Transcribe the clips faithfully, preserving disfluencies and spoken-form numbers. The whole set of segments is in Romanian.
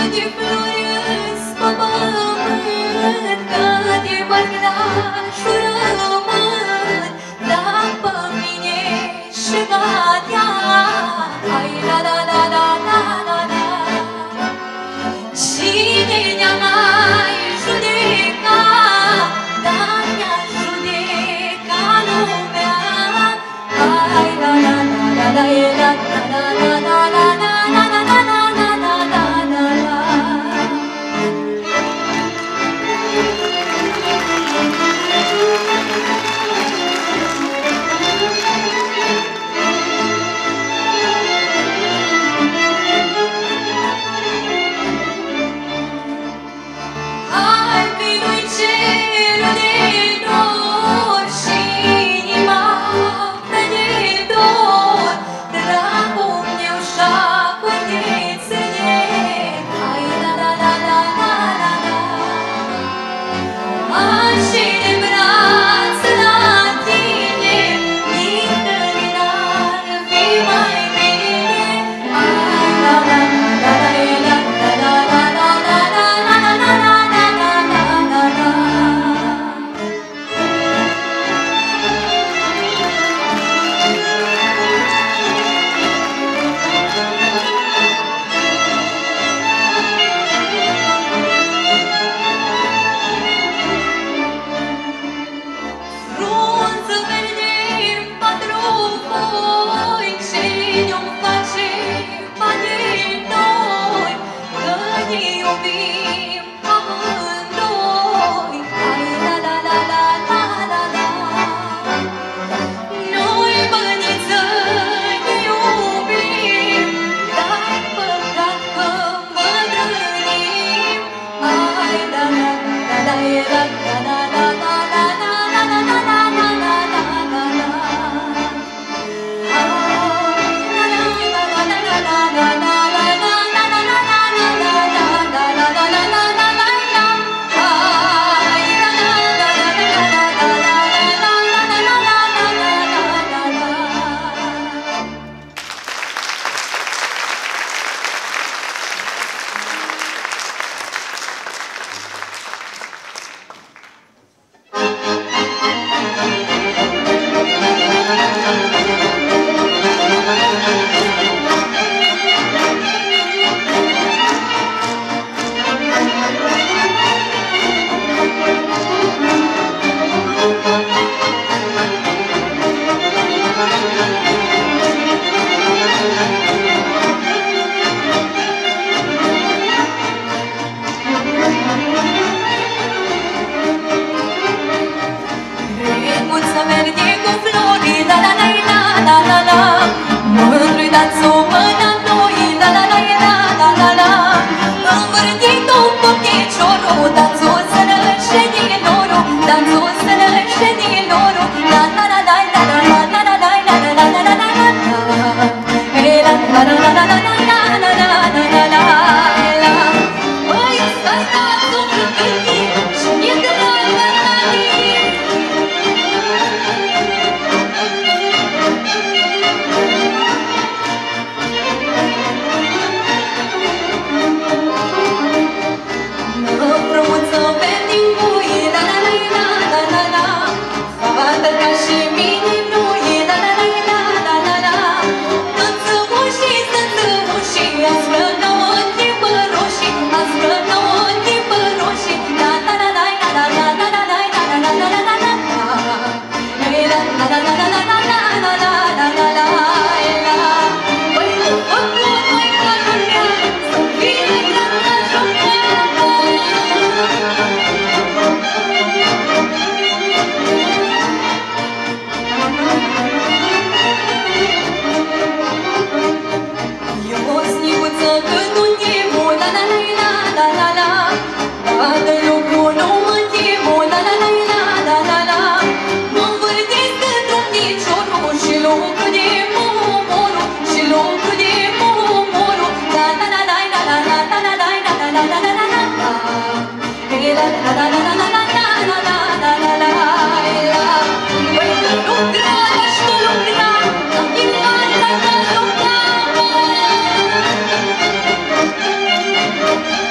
Thank you.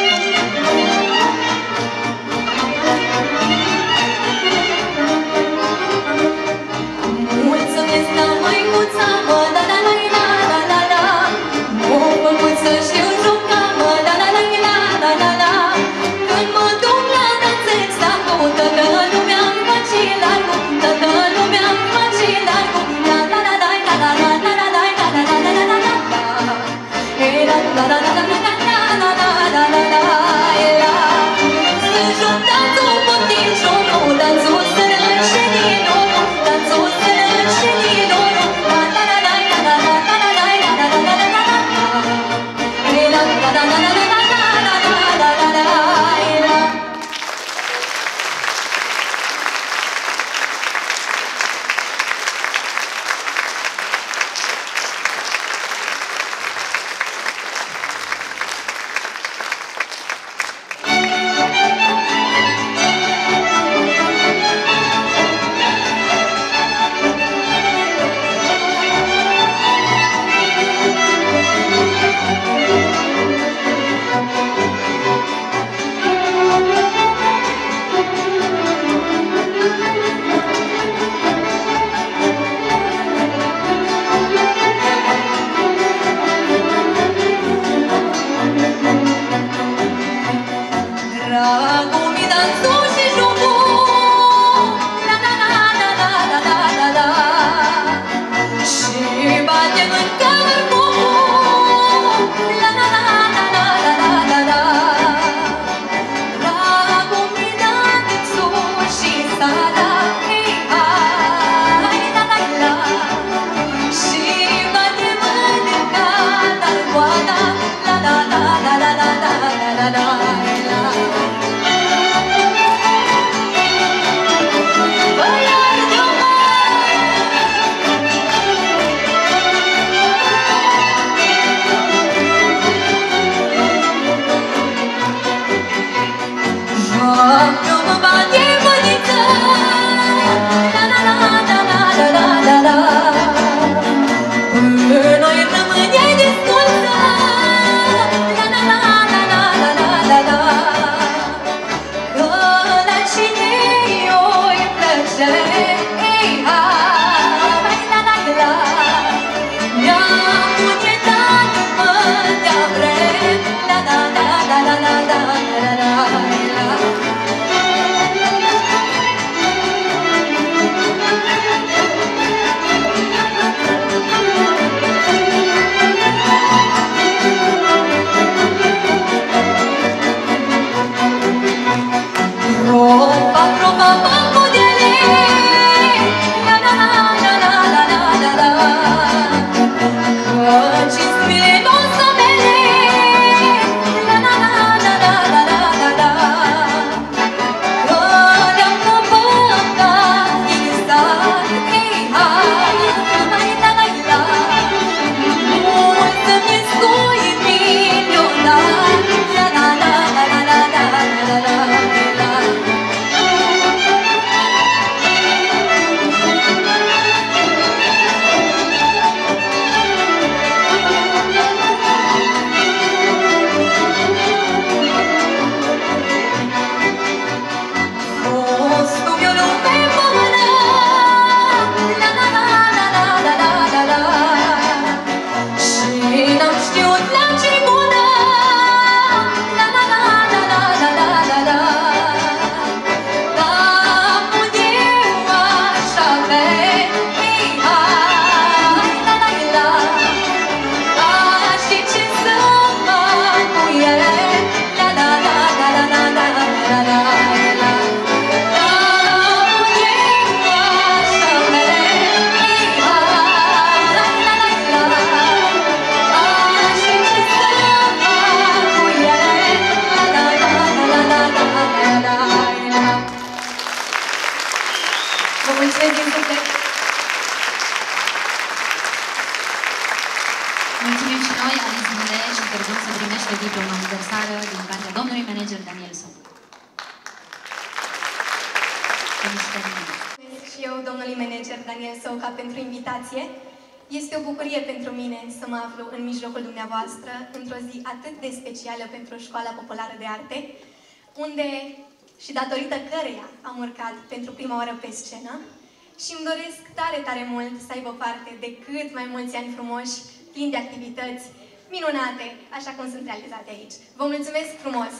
Mulțumim și noi, Alice Mule, și Târguț să primește diploma aniversară din partea domnului manager Daniel Soc. Mulțumesc și eu, domnului manager Daniel Soca, pentru invitație. Este o bucurie pentru mine să mă aflu în mijlocul dumneavoastră într-o zi atât de specială pentru Școala Populară de Arte, unde și datorită căreia am urcat pentru prima oară pe scenă și îmi doresc tare, tare mult să aibă parte de cât mai mulți ani frumoși, plini de activități minunate, așa cum sunt realizate aici. Vă mulțumesc frumos!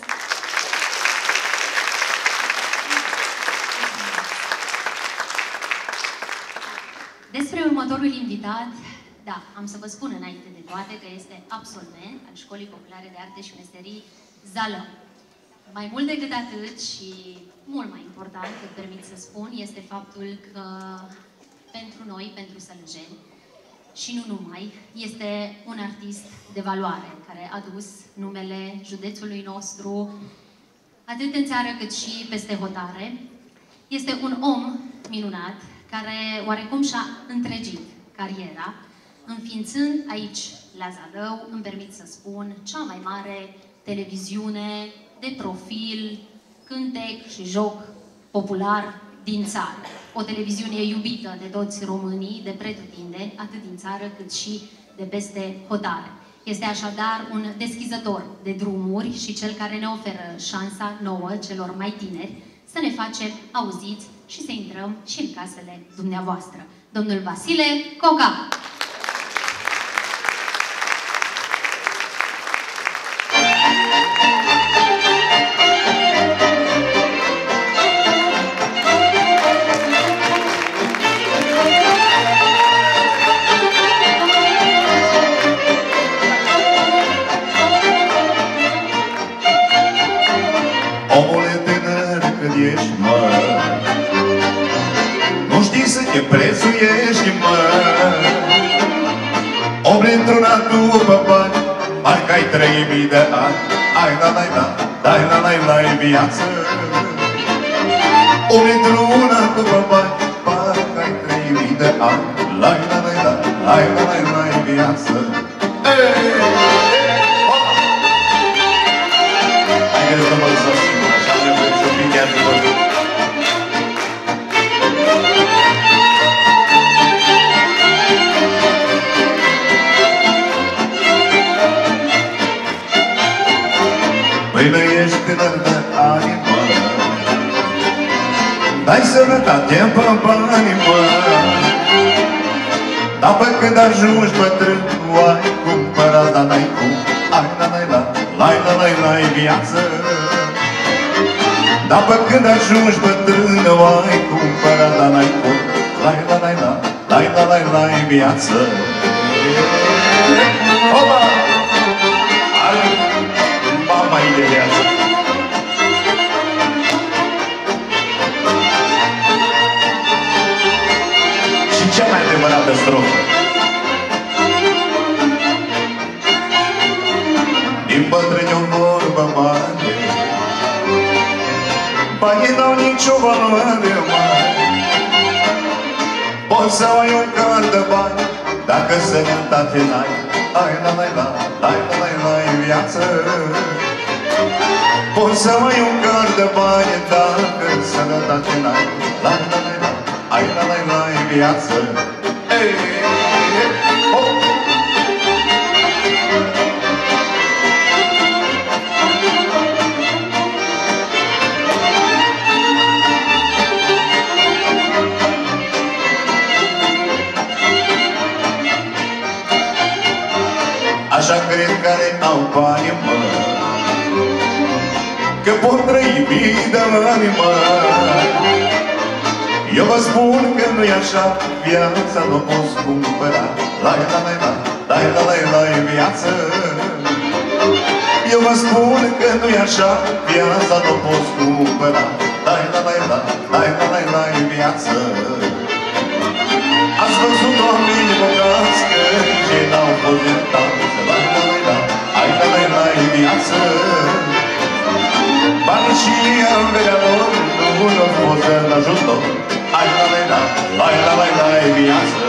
Despre următorul invitat, da, am să vă spun înainte de toate că este absolvent al Școlii Populare de Arte și Meserii Zalău. Mai mult decât atât și mult mai important, îmi permit să spun, este faptul că pentru noi, pentru sălăjeni, și nu numai, este un artist de valoare, care a dus numele județului nostru, atât în țară cât și peste hotare. Este un om minunat, care oarecum și-a întregit cariera, înființând aici, la Zalău, îmi permit să spun, cea mai mare televiziune de profil, cântec și joc popular din țară. O televiziune iubită de toți românii, de pretutindeni, atât din țară cât și de peste hotare. Este așadar un deschizător de drumuri și cel care ne oferă șansa nouă, celor mai tineri, să ne facem auziți și să intrăm și în casele dumneavoastră. Domnul Vasile Coca! Te prețuiești, mă, om într-una după bani, parcă ai trei mii de ani. Ai la la la, dai la la la viață. Om într-una după bani, parcă ai trei mii de ani. La la la la, ai la la la viață. Haideți să mă lăsați singur, așa ne vreți să fii chiar de văzut. Până ești tânăr de ani, mă, dai sănătate pe bani, mă, dar pe când ajungi bătrân, nu ai cumpărat, dar n-ai cum. Ai la la la, lai la la la viață. Dar pe când ajungi bătrân, nu ai cumpărat, dar n-ai cum. Lai la la la, lai la la la viață. Opa! Mama de viață. Și cea mai adevărată strofă. Din bătrâni o vorbă mare, banii n-au nicio valoare mare. Poți să ai un car de bani, dacă sănătate n-ai. Ai la la la, lai la la la viață. Poți să ai un car de bani, dacă sănătate n-ai. La la la la, ai la la la viață. Ei, oh! Așa cred care au bani, mă, că pot trăi mii de ani, mă. Eu vă spun că nu-i așa, viața nu poți cumpăra. Lai la la la, lai la la la viață. Eu vă spun că nu-i așa, viața nu poți cumpăra. Lai la la la, lai la la la viață. Ați văzut oameni bogați că nici n-au fost iertați. Lai la la la, ai la la la viață. Banii și averea lor nu n-au fost în ajutor. Ai la la la, lai la la la viață.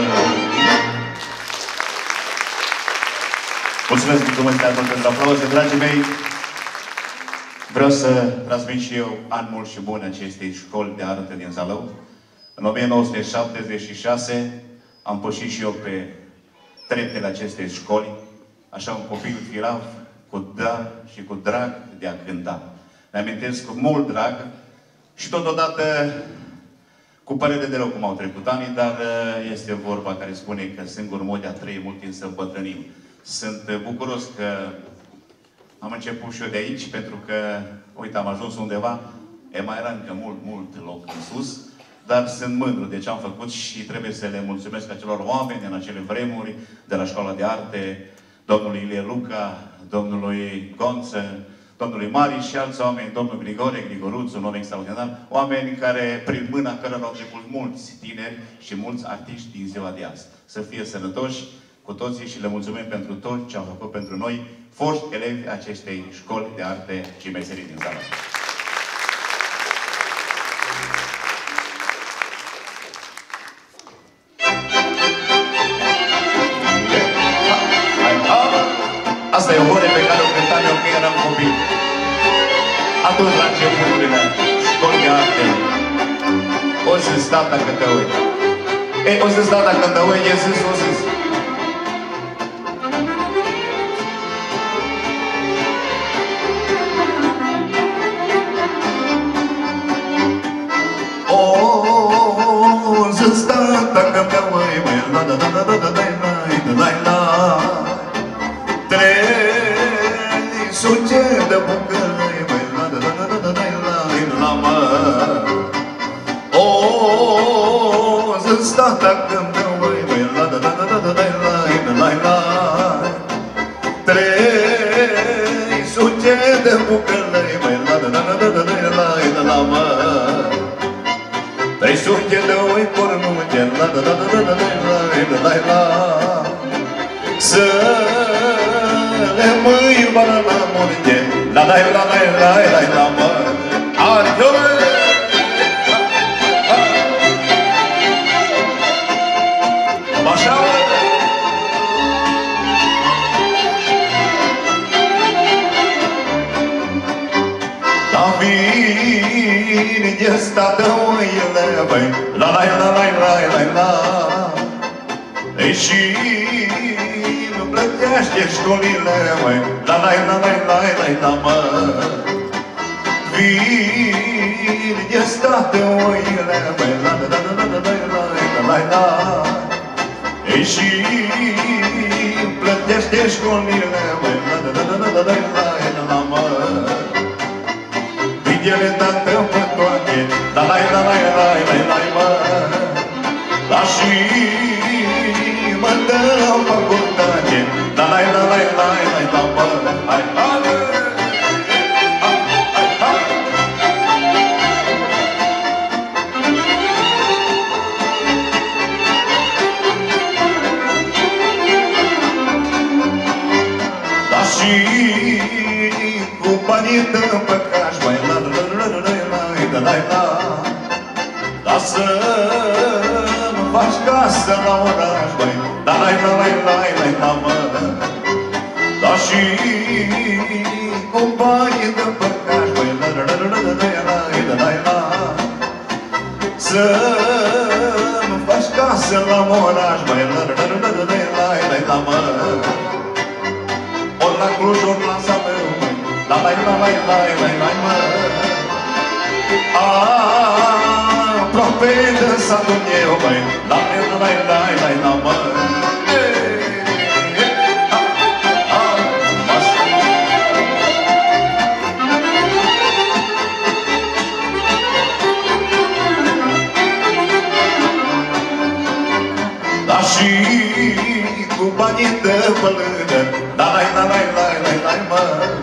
Mulțumesc, mulțumesc pentru aplauze, dragii mei. Vreau să transmit și eu an mult și bun acestei școli de artă din Zalău. În o mie nouă sute șaptezeci și șase am pășit și eu pe treptele acestei școli, așa un copil firav, cu drag și cu drag de a cânta. Ne amintesc cu mult drag și totodată cu părere de rău cum au trecut ani, dar este vorba care spune că singur mod de a trăi mult timp să împătrânim. Sunt bucuros că am început și eu de aici, pentru că, uite, am ajuns undeva, e mai era încă mult, mult loc în sus, dar sunt mândru de ce am făcut și trebuie să le mulțumesc acelor oameni în acele vremuri, de la Școala de Arte, domnului Ilie Luca, domnului Gonță, domnului Mari și alți oameni, domnul Grigore, Grigoruț, un om extraordinar, oameni care, prin mâna cărora au trecut mulți tineri și mulți artiști din ziua de azi. Să fie sănătoși cu toții și le mulțumim pentru tot ce au făcut pentru noi, foști elevi acestei școli de arte și meserii din Zalău. Asta e o hore pe care o cântam eu când eram copil. Atunci la începuturile școli de arte. O zis tata când te uit. Ei, o zis tata când te uit, e zis, o zis. O zis tata când te uit, măi, la la la la la la la la la. Trei suce de bucăi, măi, la la la la la la la mă. O, zis tata când te uit, măi, la la la la la la la la. Trei suce de bucăi, măi, la la la la la la la mă. Trei suce de oi cornuce, la la la la la la la la. Să le mâini bără la munte, la la la la la la la mă. Adioi! Așa! La mine e stată oile, băi, la la la la la la la. Ei și plătește școlile, măi, la la la la la la la mă. Vine de state oile, măi, la la la la la la la la la. Ei și plătește școlile, măi, la la la la la la la la mă. Videle dată pe toate, la la la la la la la mă. La și mă dă la facultate, la la la la la la la mă. Hai, hai, hai, hai. Da și cu banii dă pe caș, mai la la la la la la la la. Da să faci casă la oraș, băi, la la la la la la la mă. Da și cu banii de păcaș, băi, la la la la la la la la la. Să-mi faci casă la oraș, băi, la la la la la la la la mă. Ori la Cluj, ori la Zalău, băi, la la la la la la la mă. Aproape de satul meu, băi, la la la la la la mă. Da și cu banii de pălână, la la la la la la la mă.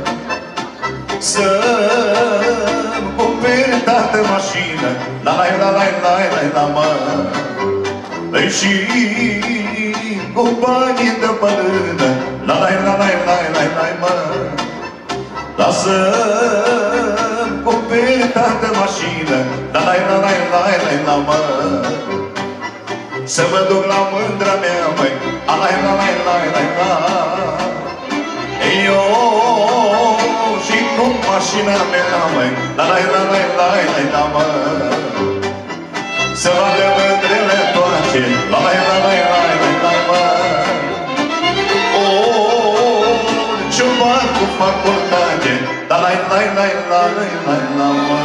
Să-mi cumperi tată mașină, la la la la la la la mă. Ei și cu banii de pălână, la la la la la la la mă. Da să-mi cumperi tată mașină, la la la la la la la mă. Să mă duc la mândra mea, măi, a la la la la la la. Eu și cu mașina mea, măi, la la la la la la la mă. Să vadă mândrele toate, la la la la la la la mă. O, ciuman cu facultate, la la la la la la la mă.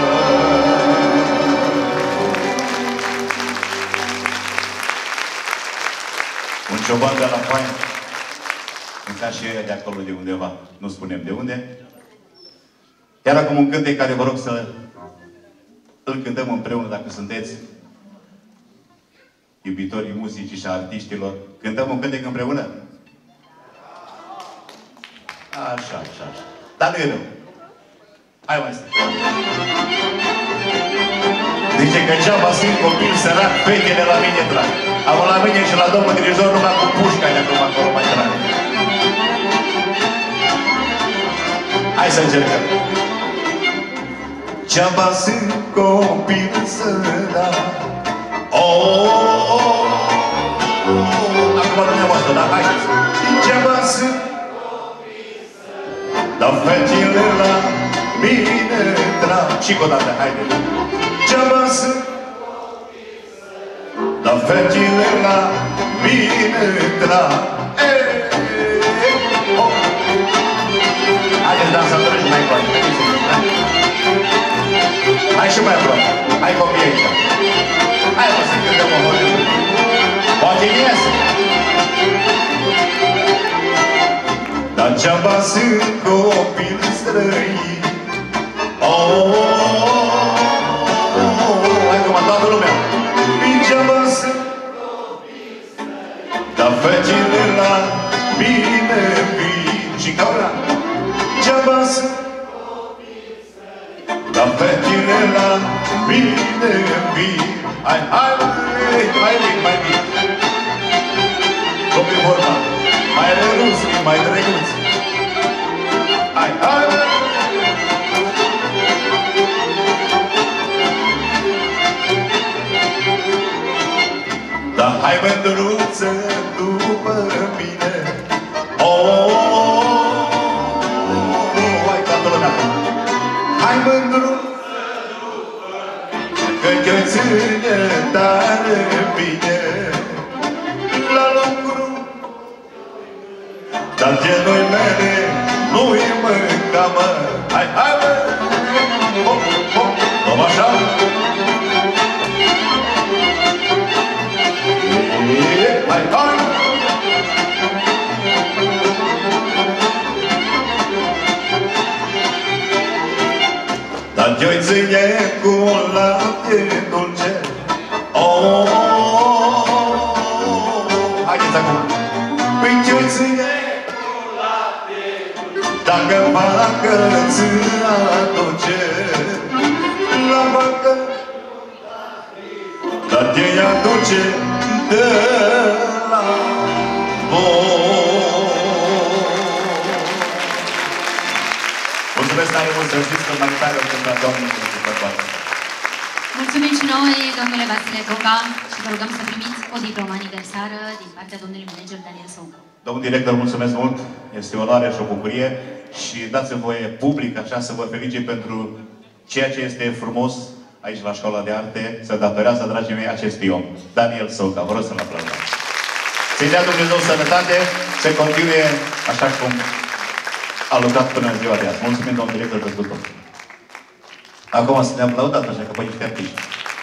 Un cioban de la fain, ca și ăia de acolo de undeva, nu spunem de unde. Iar acum un cântec care vă rog să îl cântăm împreună, dacă sunteți iubitorii muzicii și a artiștilor. Cântăm un cântec împreună? Așa, așa, așa. Dar nu e rău. Hai, mai stai. Zice că geaba sunt copil sărac, fetele la mine trag. Am la mine și la domnul dirijor numai cu pușca de acum acolo mai trag. Hai să încercăm. Geaba sunt copil sărac. Oh, acum dumneavoastră, da? Haideți. Geaba sunt copil sărac. Dar fetele la mine trag. Și cu o dată, haideți. Geaba sunt copil sărac. Dar fetele la mine trag. Haideți, dansatori, și mai coace. Hai și mai aproape. Hai copii aici. Hai mă să cântăm o hotărâre. Poate ies. Dar geaba sunt copil străini. Oh, hai cum toată lumea. Geaba sunt copil străini. Dar fetele la mine vin. Și caura. Geaba sunt copil străini. Dar fetele la mine vin. Hai, hai, mai, mai vin, mai vin. Copii vorba. Mai reruți, mai drăguți. Hai, hai, dar hai mândruță după mine. Oh, hai toată lumea. Hai mândruță după mine, că te-o ține tare bine la lucru. Dar genul mele nu-i mânca, mă. Hai, hai, mă. Hop, hop, hop, așa. Hai, hai! Dar te-o ține cu lapte dulce. Oh, haideți acum! Păi te-o ține cu lapte dulce. Dacă vacă ți aduce la vacă, dar te-i aduce de la voi. Mulțumesc tare mult, să știți că mai tare o cânta Doamne pentru toate. Mulțumim și noi, domnule Vasile Coca, și vă rugăm să primiți o diplomă aniversară din partea domnului manager Daniel Souca. Domnul director, mulțumesc mult, este o onoare și o bucurie și dați-mi voie public așa să vă felicit pentru ceea ce este frumos aici la Școala de Arte, se datorează, dragii mei, acestui om, Daniel Souca. Vă rog să-l aplaudăm. Să-i dea Dumnezeu sănătate, să continue așa cum a lucrat până în ziua de azi. Mulțumim, domnul director, pentru tot. Acum să ne aplaudați, așa că pe niște artiști.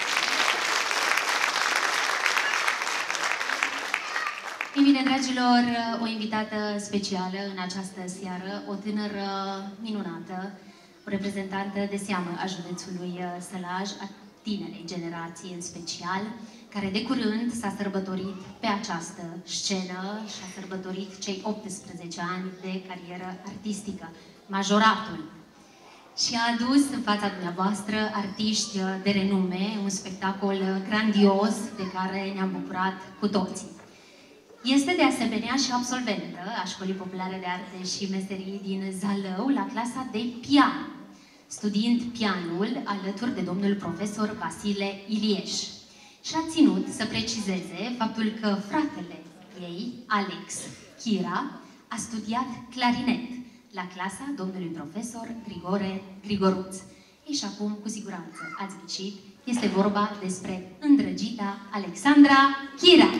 Ei bine, dragilor, o invitată specială în această seară, o tânără minunată, o reprezentantă de seamă a județului Sălaj, a tinerei generații în special, care de curând s-a sărbătorit pe această scenă și a sărbătorit cei optsprezece ani de carieră artistică, majoratul. Și a adus în fața dumneavoastră artiști de renume, un spectacol grandios de care ne-am bucurat cu toții. Este de asemenea și absolventă a Școlii Populare de Arte și Meserii din Zalău la clasa de pian, studiind pianul alături de domnul profesor Vasile Ilieș. Și a ținut să precizeze faptul că fratele ei, Alex Chira, a studiat clarinet la clasa domnului profesor Grigore Grigoruț. Ei, și acum, cu siguranță, ați ghicit, este vorba despre îndrăgita Alexandra Chira.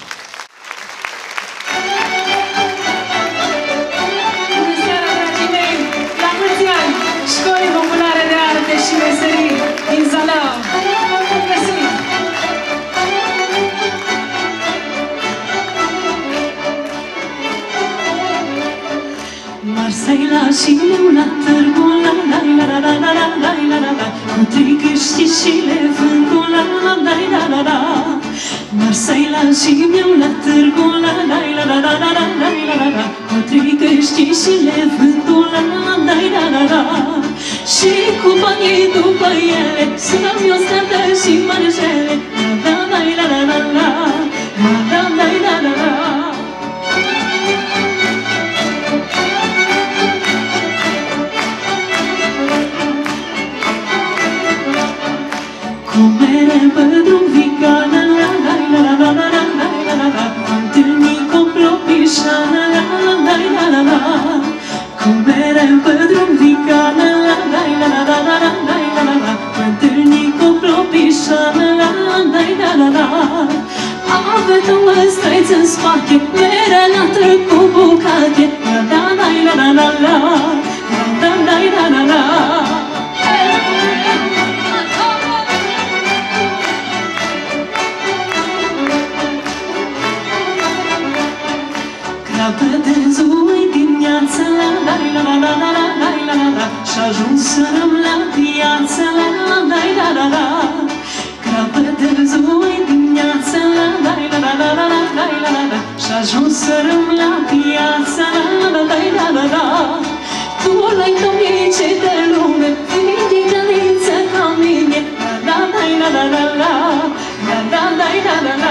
Bună seara, dragii mei! La mulți ani! Școlii Populare de Arte și Meserii din Zalău! Bun găsit! Marseilla și meu la târgul la la la la la la la la la la la cu tricăști și le vâncul la la la la la la Marseilla și meu la târgul la la la la la la la la la cu tricăști și le vâncul la la la la la la și ei după ele, sună-mi o stradă și mărjele. La la la la la la, la la la la la la. Cu mere pe drum vigană, la la la la la la la la la la. M-am întâlnit cu o plopișană, la la la la la la. Cu mere pe drum vigană, la la la la la la la la la la. M-am întâlnit cu o plopișană, la la la la la la. Avea două străiți în spate, mere latră cu bucate, la la la la la la la, la la la la la. Crapădezui dimineața, la la la la la la la la la la. Și-ajunserăm la piață, la la la la la la. Crapădezui dimineața, la la la la la la la la la la. Și-ajunserăm la piață, la la la la la la. Tu l-ai tomice de lume, vini din găliță ca mine, la la la la la la la, la la la la la la.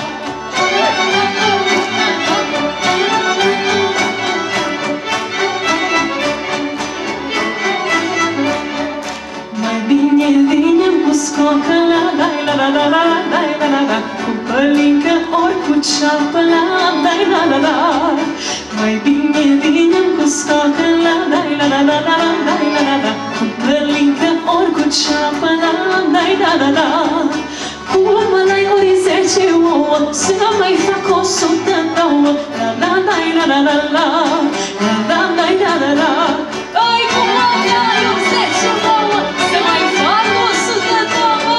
Scocă, la la la la la la la la la la. Cu pălincă ori cu ceapă, la la la la la. Mai bine vinem cu scocă, la la la la la la la la la la. Cu pălincă ori cu ceapă, la la la la la. Cu mălai ori zece ouă, să nu mai fac o sută nouă, la la la la la la la, la la la la la la. Ai cu mălai ori zece ouă, să mai fac o sută nouă.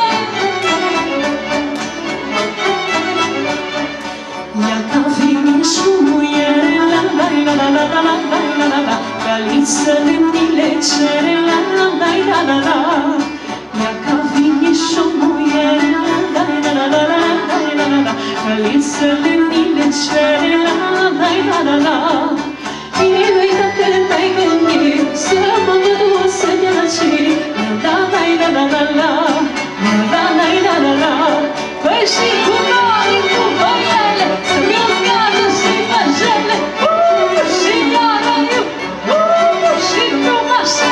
Ia ca vinișul muiere, la la la la la la la la la la. Caliță lemnile cere, la la la la la la. Ia ca vinișul muiere, la la la la la la la la la. Caliță lemnile cere, la la la la la. Bine-i dacă te-ai gândit să mă văd să te răciri, la la la la la la, la la la la la. Păi și cu noi, cu băiele, să-mi iau gardă și măjele, uuu, și iară eu, uuu, și tu mășe.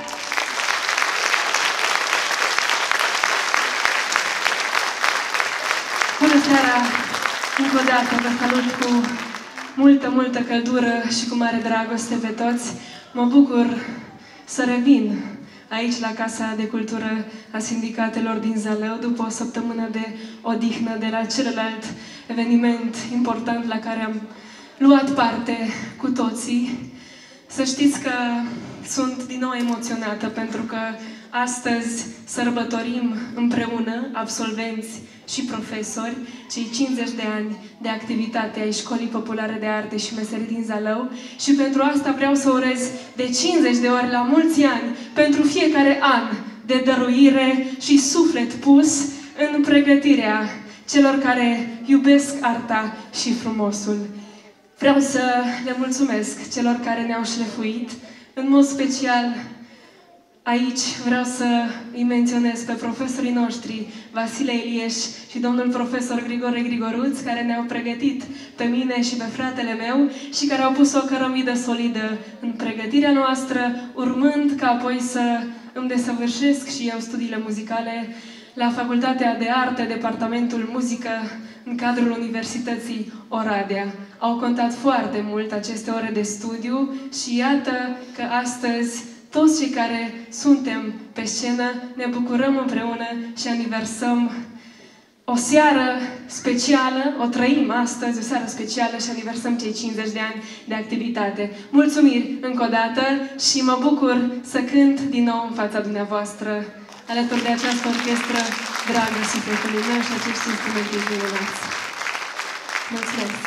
Bună seara! Încă o dată vă salut cu multă, multă căldură și cu mare dragoste pe toți. Mă bucur să revin aici la Casa de Cultură a Sindicatelor din Zalău după o săptămână de odihnă de la celălalt eveniment important la care am luat parte cu toții. Să știți că sunt din nou emoționată pentru că astăzi sărbătorim împreună, absolvenți și profesori, cei cincizeci de ani de activitate ai Școlii Populare de Arte și Meserii din Zalău și pentru asta vreau să urez de cincizeci de ori la mulți ani pentru fiecare an de dăruire și suflet pus în pregătirea celor care iubesc arta și frumosul. Vreau să le mulțumesc celor care ne-au șlefuit, în mod special aici vreau să îi menționez pe profesorii noștri, Vasile Ilieș și domnul profesor Grigore Grigoruț, care ne-au pregătit pe mine și pe fratele meu și care au pus o cărămidă solidă în pregătirea noastră, urmând ca apoi să îmi desăvârșesc și eu studiile muzicale la Facultatea de Arte, Departamentul Muzică, în cadrul Universității Oradea. Au contat foarte mult aceste ore de studiu și iată că astăzi toți cei care suntem pe scenă ne bucurăm împreună și aniversăm o seară specială, o trăim astăzi, o seară specială și aniversăm cei cincizeci de ani de activitate. Mulțumiri încă o dată și mă bucur să cânt din nou în fața dumneavoastră, alături de această orchestră dragă sufletului meu și acești instrumente minunați. Mulțumesc!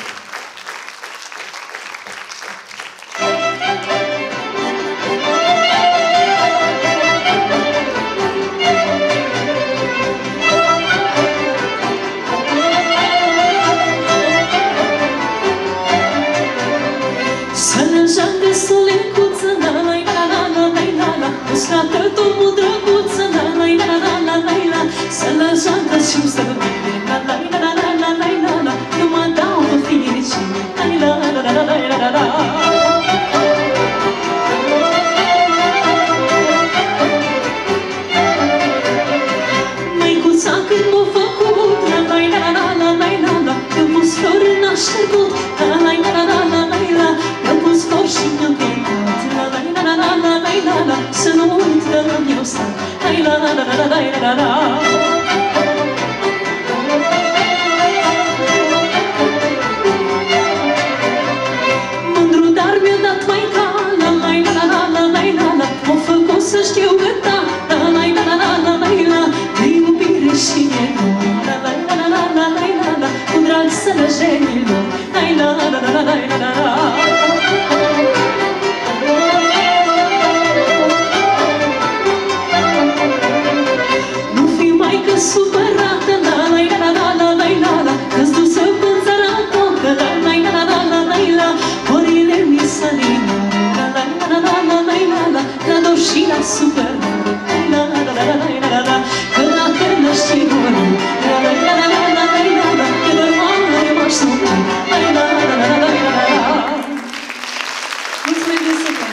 pus la tătumul drăguță, la la la la la la la, să lăsată și să vede, la la la la la la la la la, nu mă dau pe fericire, la la la la la la la la. Măicuța când m-a făcut, la la la la la la la la, mi-a pus flori în așteptut, la la la la la la la la, mi-a pus flori și mi-a cântat, la la la la la la la la la, să nu uit că am eu stat, la la la la la la la la. Mândru dar mi-a dat maica, la la la la la la la la, m-a făcut să știu cânta, la la la la la la la la, de iubire și de dor, la la la la la la la la la, cu drag sălăjenilor, la la la la la la la la la. Nu fi maică supărată, la la la la la la la la, că-ți dusă până țara tocă, la la la la la la la, morile mi sălinare, la la la la la la la la, la dor și la supărare, la la la la la la la, că dacă n-aș fi dorit, la la la la la la la la, că doar mare m-aș suferi, la la la la la la la la. Mulțumim de super!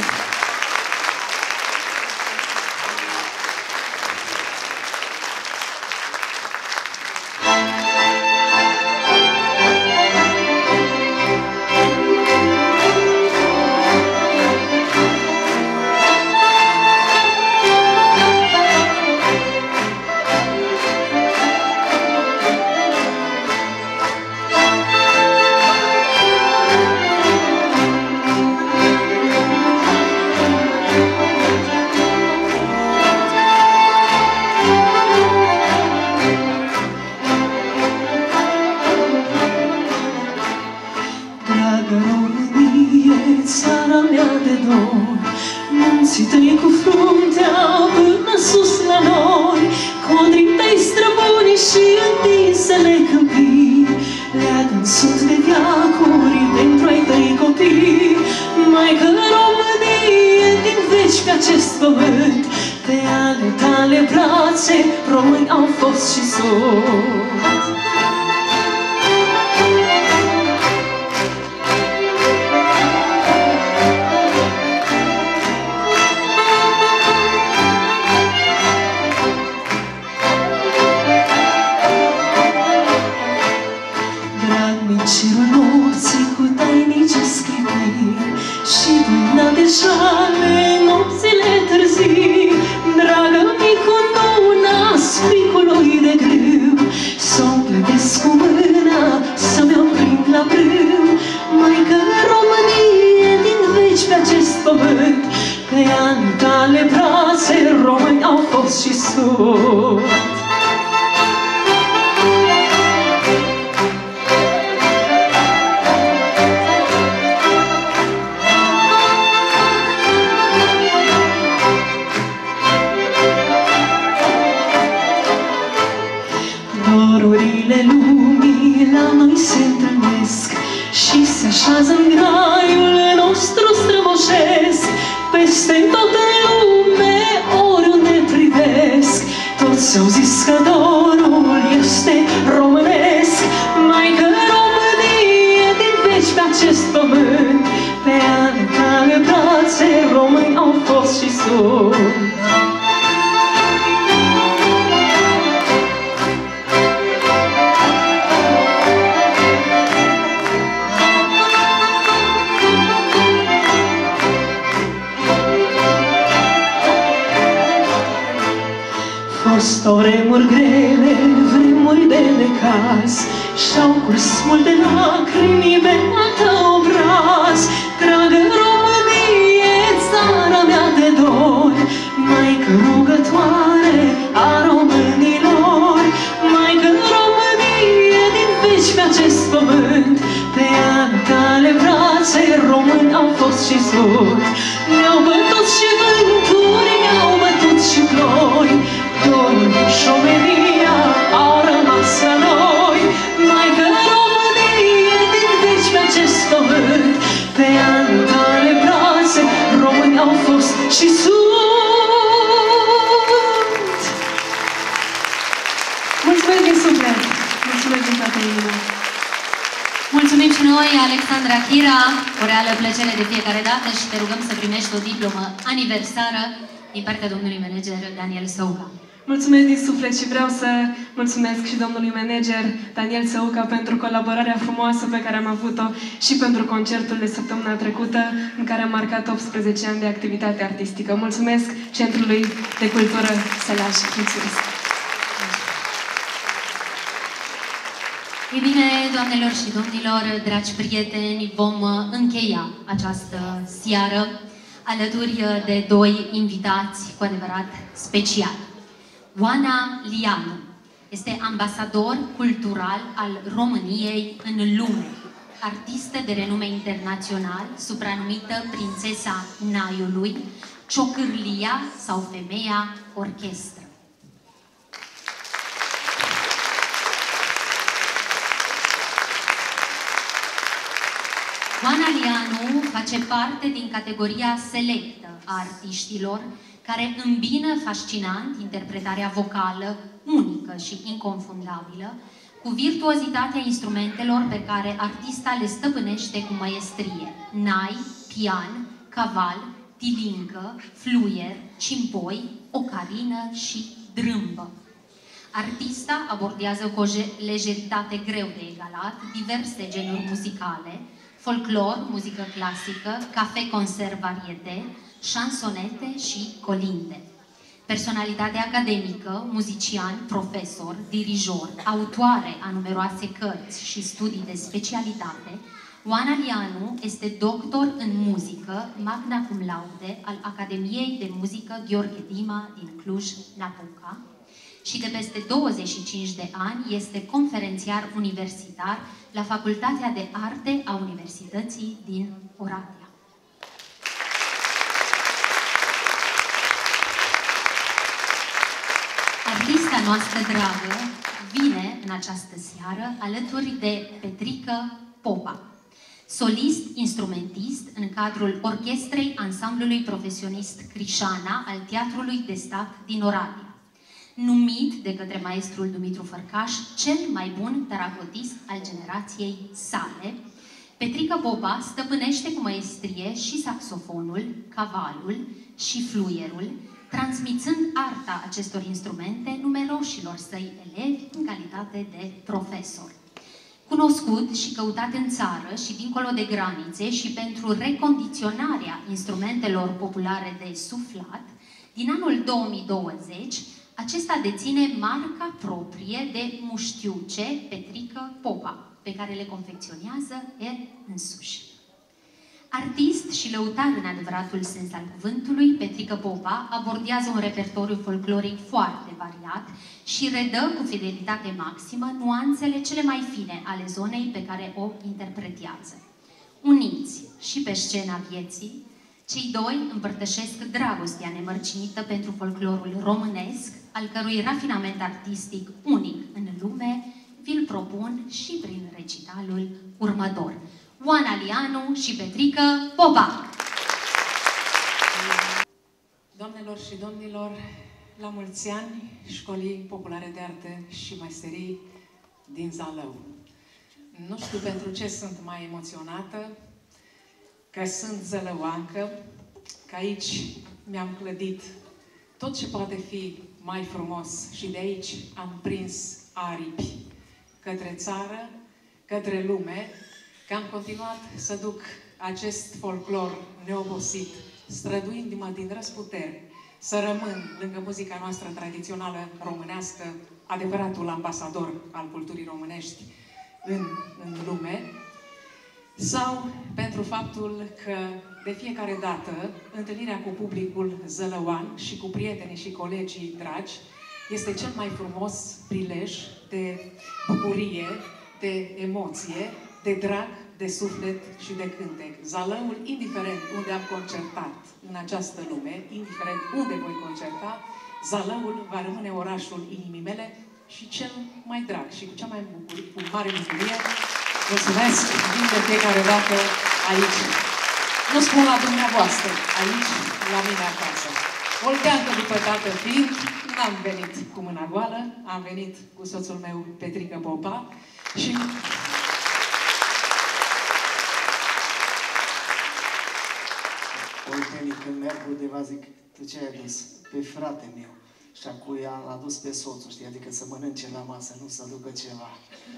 Dragă Românie, țara mea de dor, munții tăi cu fruntea până sus la noi, codrii tăi străbuni și întinsele câmpii, leagă-n sud de veacuri pentru ai tăi copii. Maică Românie, din veci pe acest pământ, pe ale tale brațe români au fost și sunt. Cerul nopții cu tainice sclipiri și duina de șale nopțile târzii, dragă micu nuna, spicul lui de grâu, s-o plătesc cu mâna să mi-o prind la brâu. Maică Românie, din veci pe acest pământ, pe ale tale brațe români au fost și sunt. Dorurile lumii la noi se întâlnesc și se așează în graiul nostru strămoșesc. Peste tot în lume, oriunde privesc, toți au zis că dorul este românesc. Maică Românie, din veci pe acest pământ, pe ale tale brațe români au fost și sunt. Fost-o vremuri grele, vremuri de necaz, și-au curs multe lacrimi pe al tău obraz. Dragă Românie, țara mea de dor, maică rugătoare a românilor. Maică Românie, din veci pe acest pământ, pe ale tale brațe români au fost și sunt. Ne-au bătut și vânturi, ne-au bătut și ploi, dorul și omelia au rămas la noi. Maică Românie, din veci pe acest pământ, pe ale tale noi Alexandra Chira, o reală plăcere de fiecare dată și te rugăm să primești o diplomă aniversară din partea domnului manager Daniel Săuca. Mulțumesc din suflet și vreau să mulțumesc și domnului manager Daniel Săuca pentru colaborarea frumoasă pe care am avut-o și pentru concertul de săptămâna trecută în care am marcat optsprezece ani de activitate artistică. Mulțumesc Centrului de Cultură Sălaș. Mulțumesc! Ei bine, doamnelor și domnilor, dragi prieteni, vom încheia această seară alături de doi invitați cu adevărat speciali. Oana Lianu este ambasador cultural al României în lume, artistă de renume internațional, supranumită Prințesa Naiului, Ciocârlia sau Femeia Orchestră. Oana Lianu face parte din categoria selectă a artiștilor care îmbină fascinant interpretarea vocală, unică și inconfundabilă, cu virtuozitatea instrumentelor pe care artista le stăpânește cu măiestrie: nai, pian, caval, tilincă, fluier, cimpoi, ocarină și drâmbă. Artista abordează cu o lejeritate greu de egalat diverse genuri muzicale: folclor, muzică clasică, cafe-concert varieté, șansonete și colinde. Personalitate academică, muzician, profesor, dirijor, autoare a numeroase cărți și studii de specialitate, Oana Lianu este doctor în muzică, magna cum laude al Academiei de Muzică Gheorghe Dima din Cluj-Napoca și de peste douăzeci și cinci de ani este conferențiar universitar la Facultatea de Arte a Universității din Oradea. Artista noastră dragă vine în această seară alături de Petrică Popa, solist-instrumentist în cadrul orchestrei ansamblului profesionist Crișana al Teatrului de Stat din Oradea, numit de către maestrul Dumitru Fărcaș cel mai bun taracotist al generației sale. Petrică Popa stăpânește cu maestrie și saxofonul, cavalul și fluierul, transmițând arta acestor instrumente numeroșilor săi elevi în calitate de profesor. Cunoscut și căutat în țară și dincolo de granițe și pentru recondiționarea instrumentelor populare de suflat, din anul două mii douăzeci, acesta deține marca proprie de muștiuce Petrică Popa, pe care le confecționează el însuși. Artist și lăutar în adevăratul sens al cuvântului, Petrică Popa abordează un repertoriu folcloric foarte variat și redă cu fidelitate maximă nuanțele cele mai fine ale zonei pe care o interpretează. Uniți și pe scena vieții, cei doi împărtășesc dragostea nemărcinită pentru folclorul românesc, al cărui rafinament artistic unic în lume vi-l propun și prin recitalul următor. Oana Lianu și Petrică Popa. Doamnelor și domnilor, la mulți ani Școlii Populare de Arte și Meserii din Zalău. Nu știu pentru ce sunt mai emoționată, că sunt zălăuancă, că aici mi-am clădit tot ce poate fi mai frumos și de aici am prins aripi către țară, către lume, că am continuat să duc acest folclor neobosit, străduindu-mă din răsputeri, să rămân lângă muzica noastră tradițională românească, adevăratul ambasador al culturii românești în, în lume, sau pentru faptul că de fiecare dată întâlnirea cu publicul zălăuan și cu prietenii și colegii dragi este cel mai frumos prilej de bucurie, de emoție, de drag, de suflet și de cântec. Zalăul, indiferent unde am concertat în această lume, indiferent unde voi concerta, Zalăul va rămâne orașul inimii mele și cel mai drag și cu cea mai bucurie, cu mare bucurie. Mulțumesc, vin de fiecare dată aici. Nu spun la dumneavoastră, aici, la mine acasă. Olteancă după tată fiind, n-am venit cu mâna goală, am venit cu soțul meu, Petrică Popa, și oltenii când merg undeva zic, tu ce ai adus? Pe frate meu. Și acum i-a adus pe soțul, știi, adică să mănânce la masă, nu să ducă ceva.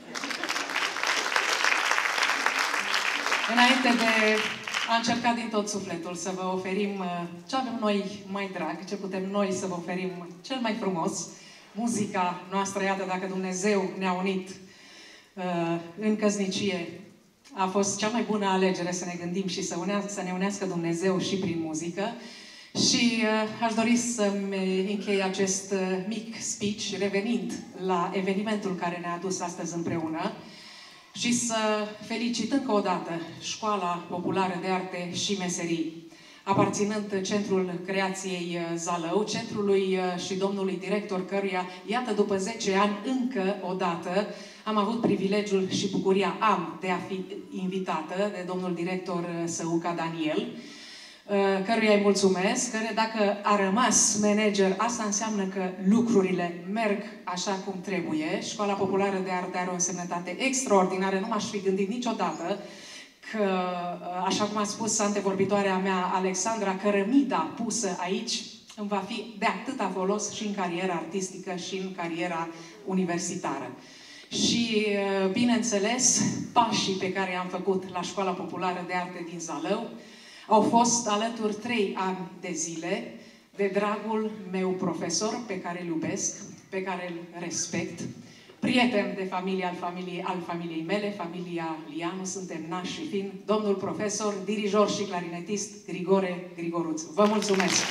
Înainte de a încerca din tot sufletul să vă oferim ce avem noi mai drag, ce putem noi să vă oferim cel mai frumos, muzica noastră, iată, dacă Dumnezeu ne-a unit uh, în căsnicie, a fost cea mai bună alegere să ne gândim și să, unească, să ne unească Dumnezeu și prin muzică. Și uh, aș dori să-mi închei acest uh, mic speech revenind la evenimentul care ne-a adus astăzi împreună și să felicit încă o dată Școala Populară de Arte și Meserii, aparținând Centrul Creației Zalău, centrului și domnului director căruia, iată, după zece ani, încă o dată, am avut privilegiul și bucuria am de a fi invitată de domnul director Săuca Daniel, căruia îi mulțumesc, care dacă a rămas manager, asta înseamnă că lucrurile merg așa cum trebuie. Școala Populară de Arte are o însemnătate extraordinară, nu m-aș fi gândit niciodată că, așa cum a spus antevorbitoarea mea, Alexandra, cărămida pusă aici îmi va fi de atâta folos și în cariera artistică și în cariera universitară. Și, bineînțeles, pașii pe care i-am făcut la Școala Populară de Arte din Zalău au fost alături trei ani de zile de dragul meu profesor, pe care îl iubesc, pe care îl respect, prieten de familie al familiei, al familiei mele, familia Lianu, suntem nași și fin, domnul profesor, dirijor și clarinetist Grigore Grigoruț. Vă mulțumesc!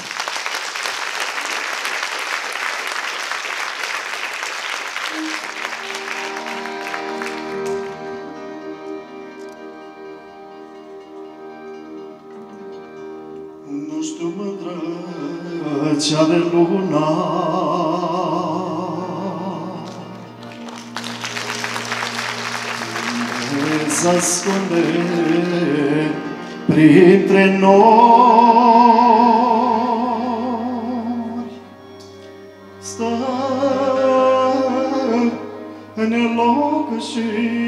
Nu știu, mândră, ce are luna, se ascunde printre nori. Stă în loc și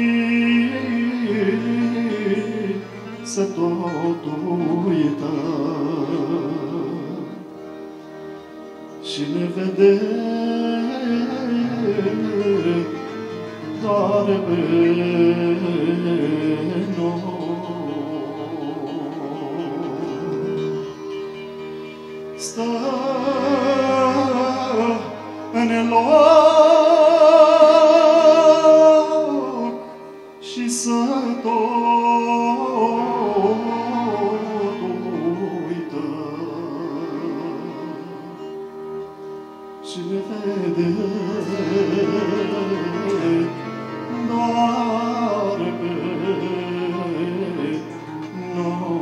se tot uită și ne vede doar pe noi. Stă în loc și să tot uită și ne vede doar pe noi.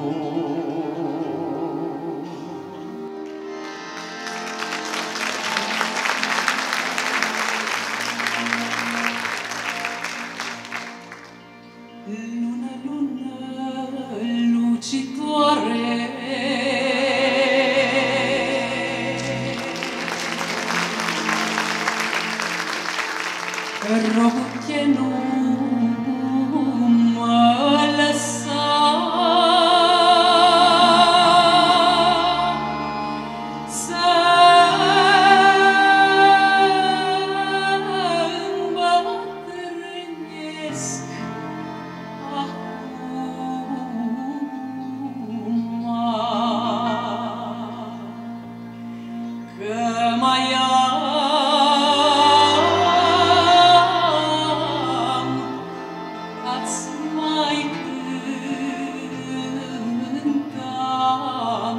Lună, lună, lucitoare, rog-te nu mă lăsa să îmbătrânesc acum, că mai am ați mai cântam,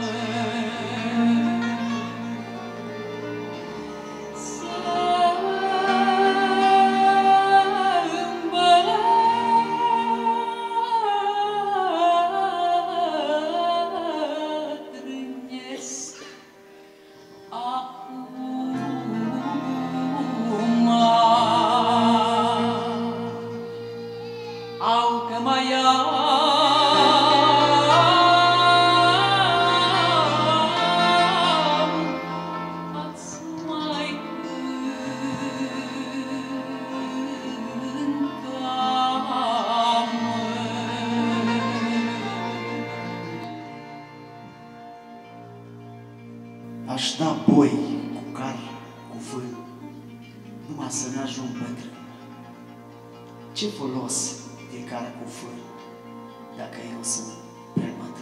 să îmbătrânesc acum. Au că mai am ați mai cântam. aș da boi cu car, cu vânt, numai să n-ajung bătrân. Ce folos de car cu fân dacă eu sunt prea bătrân?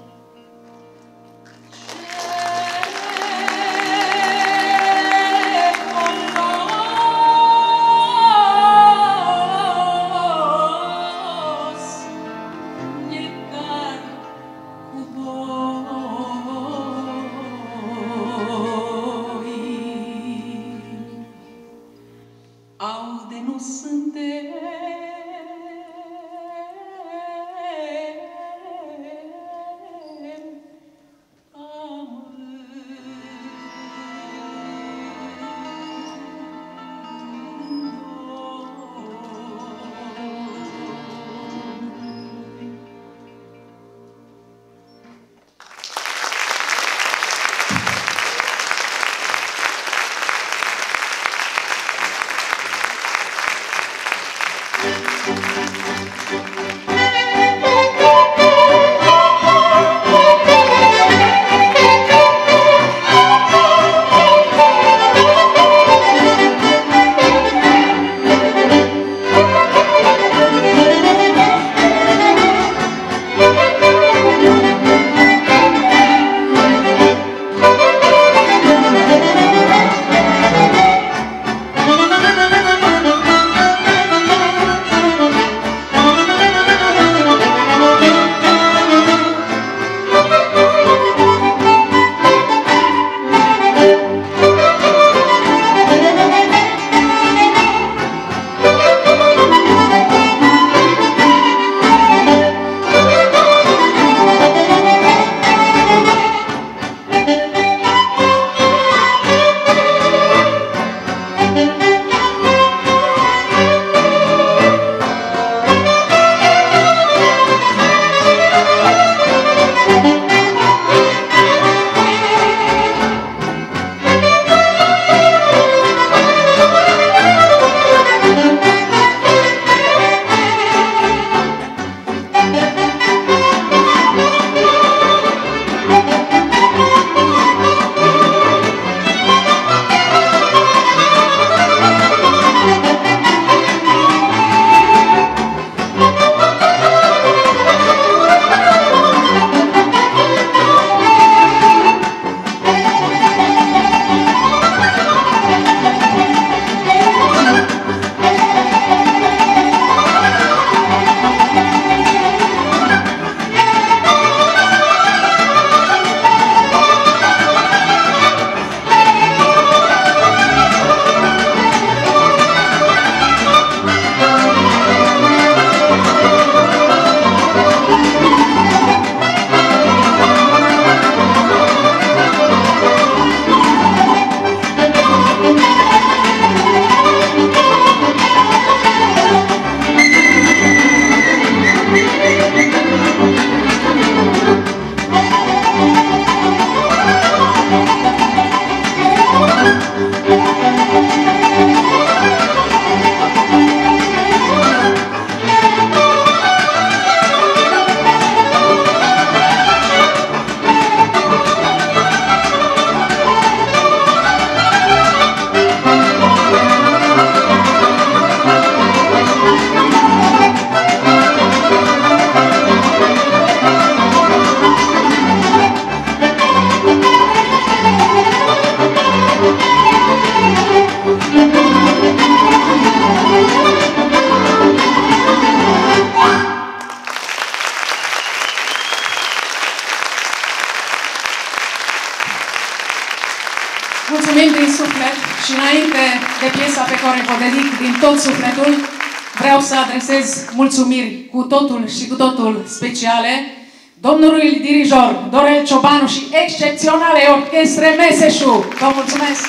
Mulțumim din suflet și înainte de piesa pe care vă dedic din tot sufletul, vreau să adresez mulțumiri cu totul și cu totul speciale domnului dirijor Dorel Ciobanu și excepționale orchestre Meseșu. Vă mulțumesc!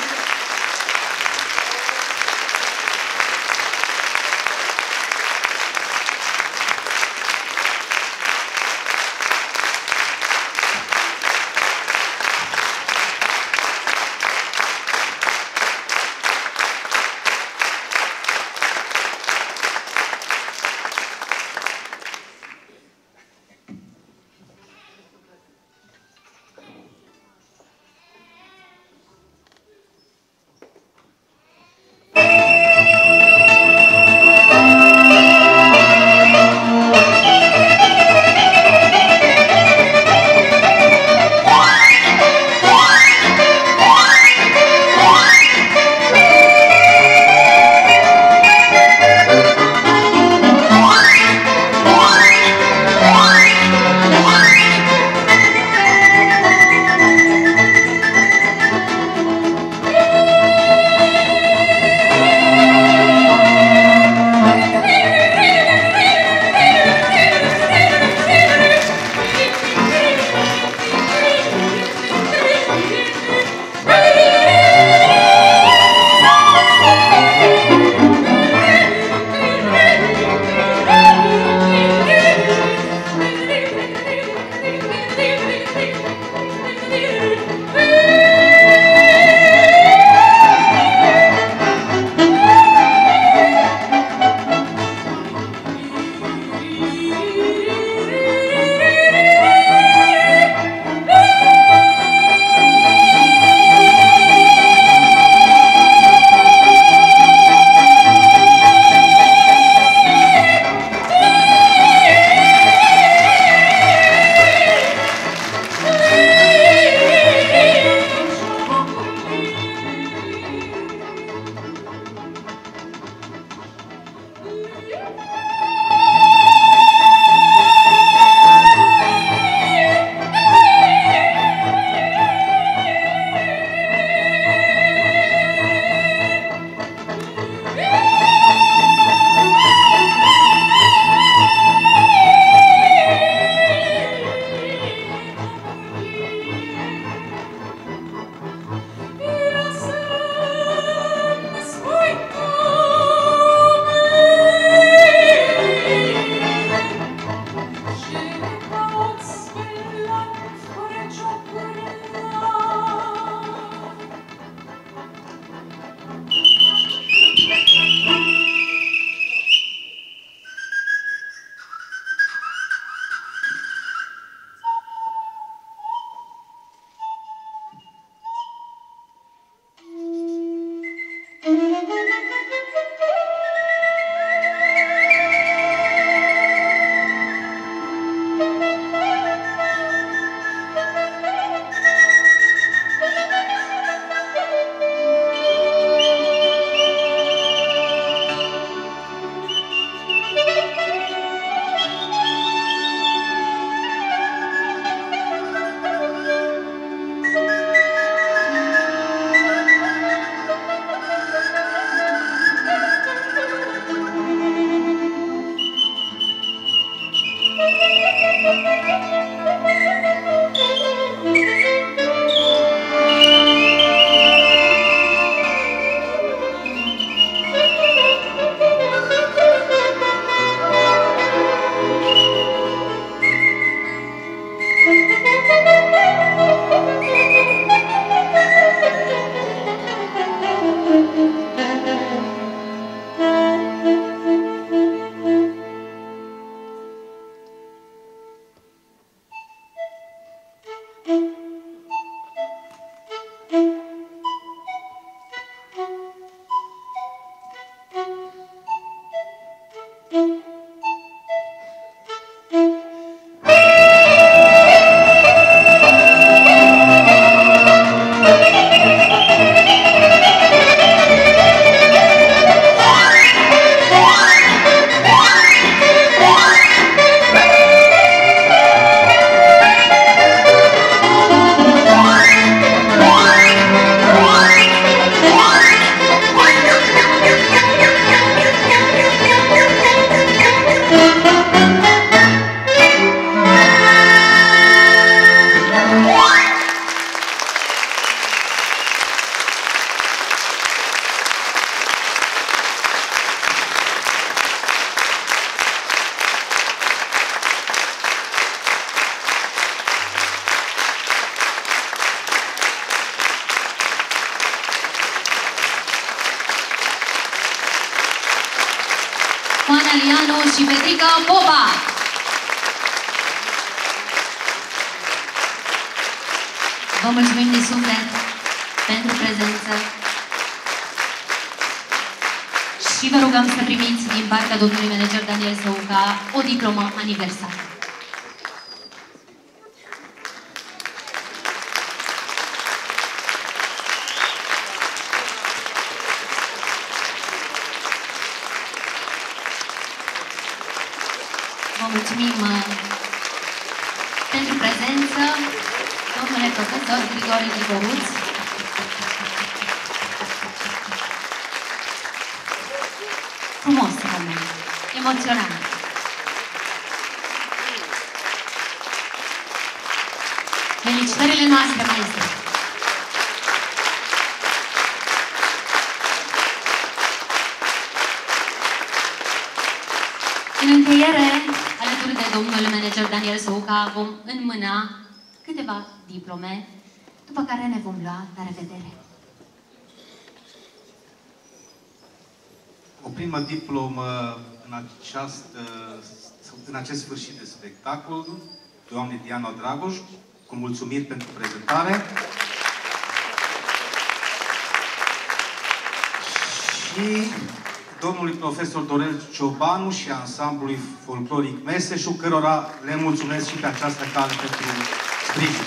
Ioana Lianu și Petrica Boba. Vă mulțumim din suflet pentru prezență și vă rugăm să primiți din partea domnului manager Daniel Săuca o diplomă aniversară. Vă mulțumim pentru prezență, domnule profesor Grigore Grigoruț. Frumos, domnule, emoționant. Felicitările noastre, maestre. În încheiere, alături de domnul manager Daniel Săuca, vom înmâna câteva diplome, după care ne vom lua la revedere. O primă diplomă în, această, în acest sfârșit de spectacol, doamne Diana Dragoș, cu mulțumiri pentru prezentare. Și domnului profesor Dorel Ciobanu și ansamblului folcloric Meseșu, cărora le mulțumesc și pe această cale pentru sprijin.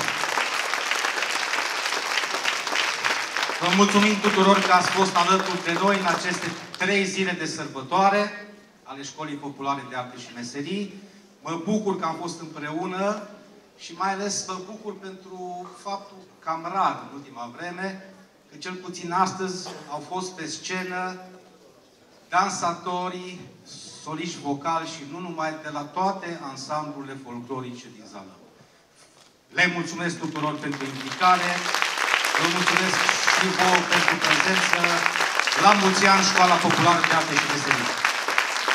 Vă mulțumim tuturor că ați fost alături de noi în aceste trei zile de sărbătoare ale Școlii Populare de Arte și Meserii. Mă bucur că am fost împreună și mai ales mă bucur pentru faptul că am rar în ultima vreme, că cel puțin astăzi au fost pe scenă dansatorii, soliști vocali și nu numai, de la toate ansamblurile folclorice din Zalău. Le mulțumesc tuturor pentru implicare, vă mulțumesc și vouă pentru prezență. La mulți ani, Școala Populară de Arte și Meserii!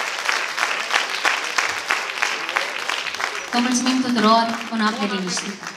Vă mulțumim tuturor, o noapte liniștită!